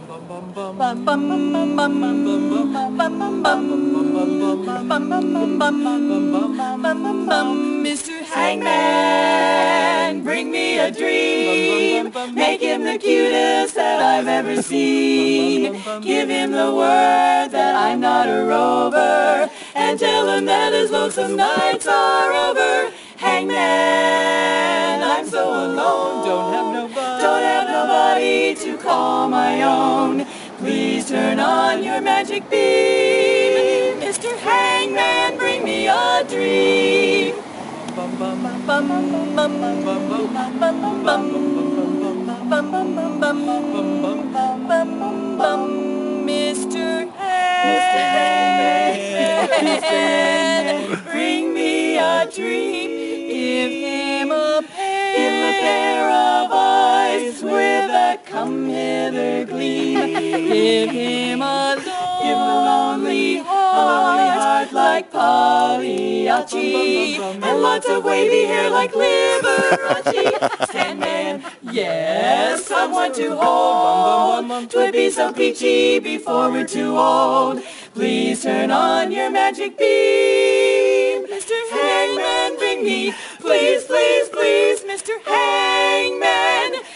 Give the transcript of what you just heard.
Mr. Hangman, bring me a dream. Make him the cutest that I've ever seen. Give him the word that I'm not a rover, and tell him that his lonesome nights are over. Hangman, I'm so alone, don't have nobody to call my own. Please turn on your magic beam. Mr. Hangman, bring me a dream. Mr. Hangman, bring me a dream. Give him a pair of eyes with a come hither gleam. Give him a lonely heart like Pagliacci, and lots of wavy hair like Liberace. Sandman, yes, someone to hold. 'Twould be so peachy before we're too old. Please turn on your magic beam. Mr. Hangman, bring me, please, please, please, Mr. Hangman,